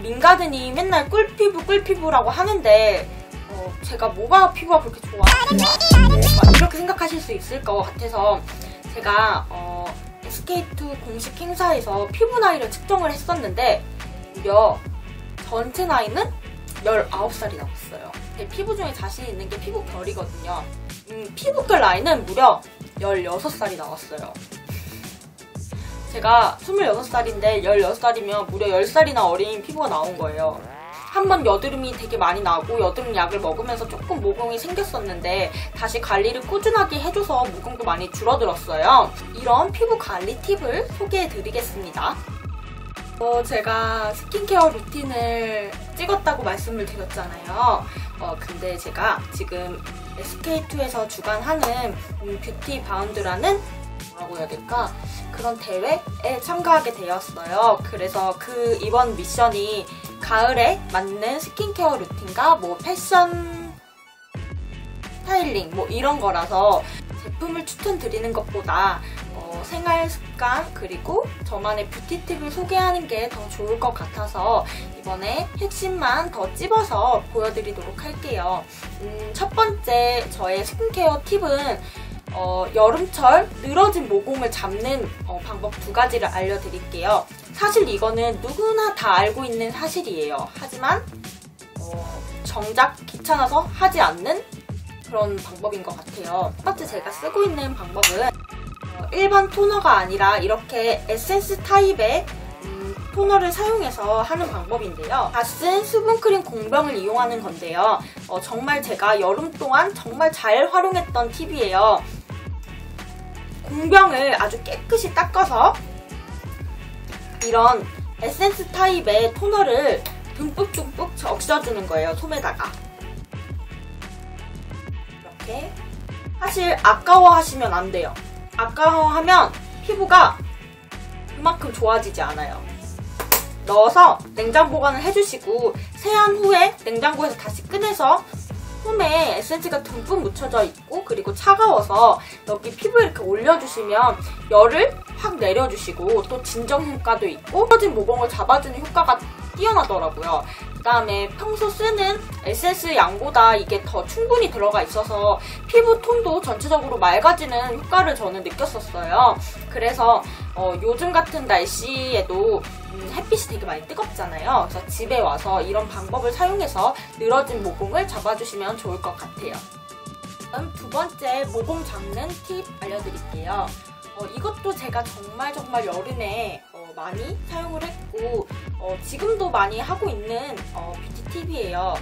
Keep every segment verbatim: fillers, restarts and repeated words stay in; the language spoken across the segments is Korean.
민가드니 맨날 꿀피부 꿀피부라고 하는데 어, 제가 뭐가 피부가 그렇게 좋아? 막 이렇게 생각하실 수 있을 것 같아서 제가 어, 에스케이투 공식 행사에서 피부 나이를 측정을 했었는데 무려 전체 나이는 열아홉 살이 나왔어요. 제 피부 중에 자신 있는 게 피부결이거든요. 음, 피부결 나이는 무려 열여섯 살이 나왔어요. 제가 스물여섯 살인데 열여섯 살이면 무려 열 살이나 어린 피부가 나온 거예요. 한번 여드름이 되게 많이 나고 여드름 약을 먹으면서 조금 모공이 생겼었는데 다시 관리를 꾸준하게 해줘서 모공도 많이 줄어들었어요. 이런 피부 관리 팁을 소개해드리겠습니다. 어, 제가 스킨케어 루틴을 찍었다고 말씀을 드렸잖아요. 어, 근데 제가 지금 에스케이투에서 주관하는 음, 뷰티 바운드라는 뭐라고 해야 될까? 그런 대회에 참가하게 되었어요. 그래서 그 이번 미션이 가을에 맞는 스킨케어 루틴과 뭐 패션 스타일링 뭐 이런 거라서 제품을 추천드리는 것보다 어, 생활 습관 그리고 저만의 뷰티 팁을 소개하는 게 더 좋을 것 같아서 이번에 핵심만 더 찝어서 보여드리도록 할게요. 음, 첫 번째 저의 스킨케어 팁은 어, 여름철 늘어진 모공을 잡는 어, 방법 두 가지를 알려드릴게요. 사실 이거는 누구나 다 알고 있는 사실이에요. 하지만 어, 정작 귀찮아서 하지 않는 그런 방법인 것 같아요. 첫 번째 제가 쓰고 있는 방법은 어, 일반 토너가 아니라 이렇게 에센스 타입의 음, 토너를 사용해서 하는 방법인데요. 다 쓴 수분크림 공병을 이용하는 건데요. 어, 정말 제가 여름 동안 정말 잘 활용했던 팁이에요. 공병을 아주 깨끗이 닦아서 이런 에센스 타입의 토너를 듬뿍듬뿍 적셔주는 거예요. 솜에다가 이렇게. 사실 아까워하시면 안 돼요. 아까워하면 피부가 그만큼 좋아지지 않아요. 넣어서 냉장 보관을 해주시고 세안 후에 냉장고에서 다시 꺼내서 솜에 에센스가 듬뿍 묻혀져 있고 그리고 차가워서 여기 피부에 이렇게 올려주시면 열을 확 내려주시고 또 진정 효과도 있고 떨어진 모공을 잡아주는 효과가 뛰어나더라고요. 그 다음에 평소 쓰는 에센스 양보다 이게 더 충분히 들어가 있어서 피부 톤도 전체적으로 맑아지는 효과를 저는 느꼈었어요. 그래서 어, 요즘 같은 날씨에도 음, 햇빛이 되게 많이 뜨겁잖아요. 그래서 집에 와서 이런 방법을 사용해서 늘어진 모공을 잡아주시면 좋을 것 같아요. 다음 두 번째 모공 잡는 팁 알려드릴게요. 어, 이것도 제가 정말 정말 여름에 어, 많이 사용을 했고 어, 지금도 많이 하고 있는 어, 뷰티 팁이에요.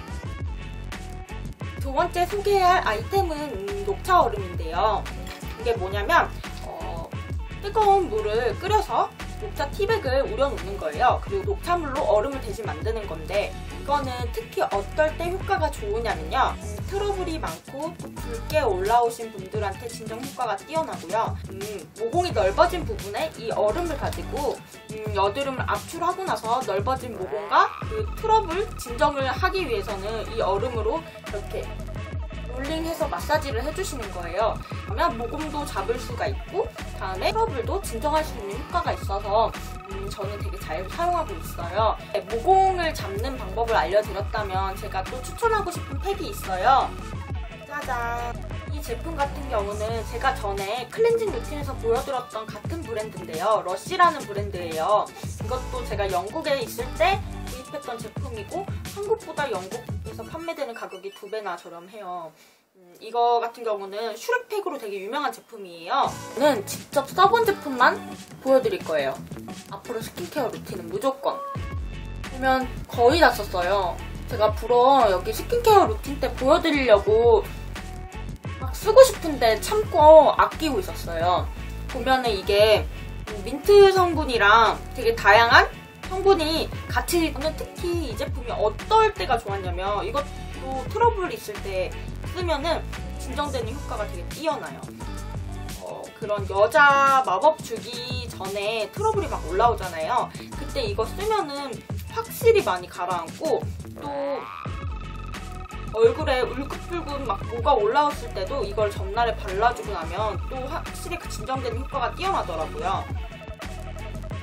두 번째 소개해야 할 아이템은 음, 녹차 얼음인데요. 이게 뭐냐면 어, 뜨거운 물을 끓여서 녹차 티백을 우려놓는 거예요. 그리고 녹차물로 얼음을 대신 만드는 건데 이거는 특히 어떨 때 효과가 좋으냐면요. 음, 트러블이 많고 붉게 올라오신 분들한테 진정 효과가 뛰어나고요. 음, 모공이 넓어진 부분에 이 얼음을 가지고 음, 여드름을 압출하고 나서 넓어진 모공과 그 트러블 진정을 하기 위해서는 이 얼음으로 이렇게 롤링해서 마사지를 해주시는 거예요. 그러면 모공도 잡을 수가 있고 다음에 트러블도 진정할 수 있는 효과가 있어서 음, 저는 되게 잘 사용하고 있어요. 네, 모공을 잡는 방법을 알려드렸다면 제가 또 추천하고 싶은 팩이 있어요. 짜잔! 이 제품 같은 경우는 제가 전에 클렌징 루틴에서 보여드렸던 같은 브랜드인데요. 러쉬라는 브랜드예요. 이것도 제가 영국에 있을 때 구입했던 제품이고 한국보다 영국에서 판매되는 가격이 두 배나 저렴해요. 음, 이거 같은 경우는 슈렉팩으로 되게 유명한 제품이에요. 저는 직접 써본 제품만 보여드릴 거예요. 앞으로 스킨케어 루틴은 무조건. 보면 거의 다 썼어요. 제가 불어 여기 스킨케어 루틴 때 보여드리려고 막 쓰고 싶은데 참고 아끼고 있었어요. 보면은 이게 민트 성분이랑 되게 다양한 성분이 같이. 저는 특히 이 제품이 어떨 때가 좋았냐면 이것도 트러블 있을 때 쓰면은 진정되는 효과가 되게 뛰어나요. 어, 그런 여자 마법 주기 전에 트러블이 막 올라오잖아요. 그때 이거 쓰면은 확실히 많이 가라앉고 또 얼굴에 울긋불긋 막 뭐가 올라왔을 때도 이걸 전날에 발라주고 나면 또 확실히 그 진정되는 효과가 뛰어나더라고요.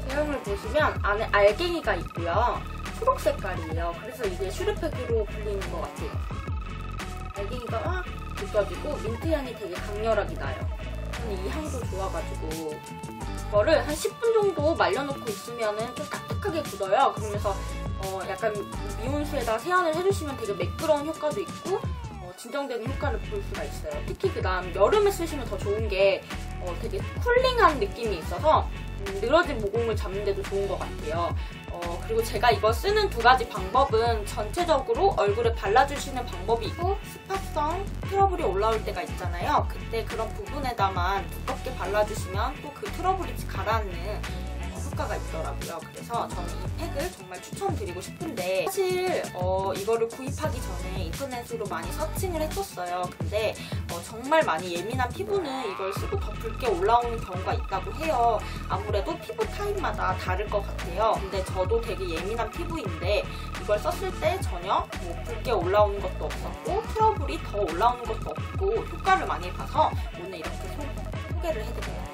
제형을 보시면 안에 알갱이가 있고요. 초록 색깔이에요. 그래서 이게 슈르팩으로 불리는 것 같아요. 알갱이가 막 느껴지고 민트 향이 되게 강렬하게 나요. 저는 이 향도 좋아가지고 이거를 한 십 분 정도 말려놓고 있으면 좀 딱딱하게 굳어요. 그러면서 어 약간 미온수에다 세안을 해주시면 되게 매끄러운 효과도 있고 어 진정되는 효과를 볼 수가 있어요. 특히 그 다음 여름에 쓰시면 더 좋은 게 어 되게 쿨링한 느낌이 있어서 음, 늘어진 모공을 잡는 데도 좋은 것 같아요. 어, 그리고 제가 이거 쓰는 두 가지 방법은 전체적으로 얼굴에 발라주시는 방법이 있고 스파성 트러블이 올라올 때가 있잖아요. 그때 그런 부분에다만 두껍게 발라주시면 또 그 트러블이 가라앉는 효과가 있더라고요. 그래서 저는 이 팩을 정말 추천드리고 싶은데 사실 어, 이거를 구입하기 전에 인터넷으로 많이 서칭을 했었어요. 근데 어, 정말 많이 예민한 피부는 이걸 쓰고 더 붉게 올라오는 경우가 있다고 해요. 아무래도 피부 타입마다 다를 것 같아요. 근데 저도 되게 예민한 피부인데 이걸 썼을 때 전혀 뭐 붉게 올라오는 것도 없었고 트러블이 더 올라오는 것도 없고 효과를 많이 봐서 오늘 이렇게 소, 소개를 해드려요.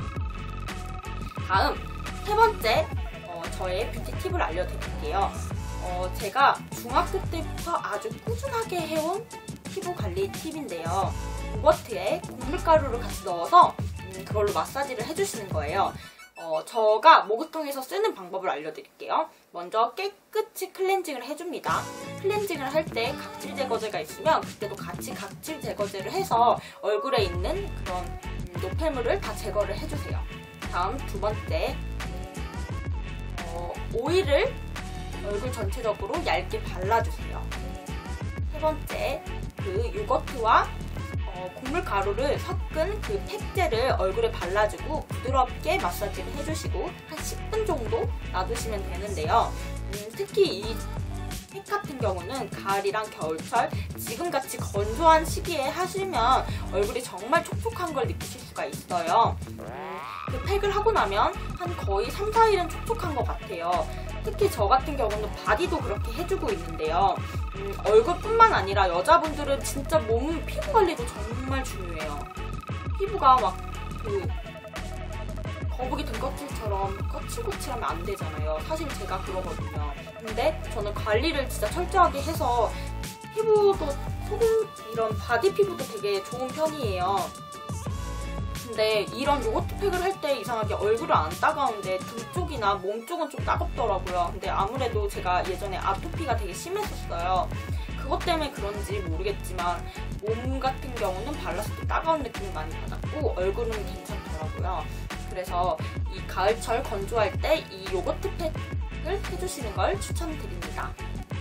다음 세 번째 어, 저의 뷰티 팁을 알려드릴게요. 어, 제가 중학교 때부터 아주 꾸준하게 해온 피부 관리 팁인데요. 요거트에 곡물가루를 같이 넣어서 음, 그걸로 마사지를 해주시는 거예요. 어, 제가 목욕탕에서 쓰는 방법을 알려드릴게요. 먼저 깨끗이 클렌징을 해줍니다. 클렌징을 할 때 각질 제거제가 있으면 그때도 같이 각질 제거제를 해서 얼굴에 있는 그런 음, 노폐물을 다 제거를 해주세요. 다음 두 번째 어, 오일을 얼굴 전체적으로 얇게 발라주세요. 세 번째 그 요거트와 어, 곡물 가루를 섞은 그 팩제를 얼굴에 발라주고 부드럽게 마사지를 해주시고 한 십 분 정도 놔두시면 되는데요. 음, 특히 이 팩 같은 경우는 가을이랑 겨울철 지금같이 건조한 시기에 하시면 얼굴이 정말 촉촉한 걸 느끼실 수가 있어요. 음, 그 팩을 하고 나면 한 거의 삼, 사 일은 촉촉한 것 같아요. 특히 저 같은 경우는 바디도 그렇게 해주고 있는데요. 음, 얼굴뿐만 아니라 여자분들은 진짜 몸 피부 관리도 정말 중요해요. 피부가 막 그 거북이 등껍질처럼 거칠거칠하면 안 되잖아요. 사실 제가 그러거든요. 근데 저는 관리를 진짜 철저하게 해서 피부도 속은 이런 바디 피부도 되게 좋은 편이에요. 근데 이런 요거트 팩을 할 때 이상하게 얼굴은 안 따가운데 등 쪽이나 몸 쪽은 좀 따갑더라고요. 근데 아무래도 제가 예전에 아토피가 되게 심했었어요. 그것 때문에 그런지 모르겠지만 몸 같은 경우는 발랐을 때 따가운 느낌을 많이 받았고 얼굴은 괜찮더라고요. 그래서 이 가을철 건조할 때 이 요거트 팩을 해주시는 걸 추천드립니다.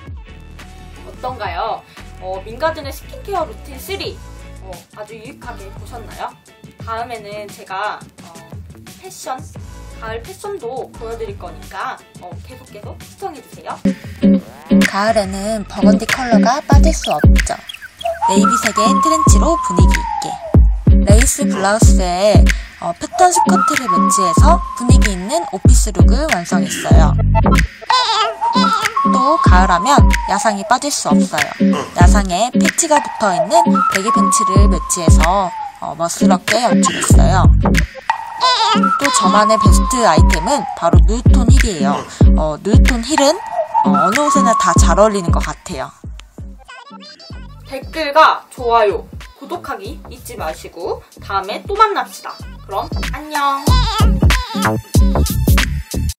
어떤가요? 어, 민가든의 스킨케어 루틴 삼 어, 아주 유익하게 보셨나요? 다음에는 제가 어, 패션, 가을 패션도 보여드릴 거니까 어, 계속 계속 시청해주세요. 가을에는 버건디 컬러가 빠질 수 없죠. 네이비색의 트렌치로 분위기 있게 레이스 블라우스에 어, 패턴 스커트를 매치해서 분위기 있는 오피스 룩을 완성했어요. 또 가을하면 야상이 빠질 수 없어요. 야상에 패치가 붙어있는 베개 팬츠를 매치해서 어, 멋스럽게 연출했어요. 또 저만의 베스트 아이템은 바로 누드톤 힐이에요. 어, 누드톤 힐은 어, 어느 옷에나 다 잘 어울리는 것 같아요. 댓글과 좋아요, 구독하기 잊지 마시고 다음에 또 만납시다. 그럼 안녕.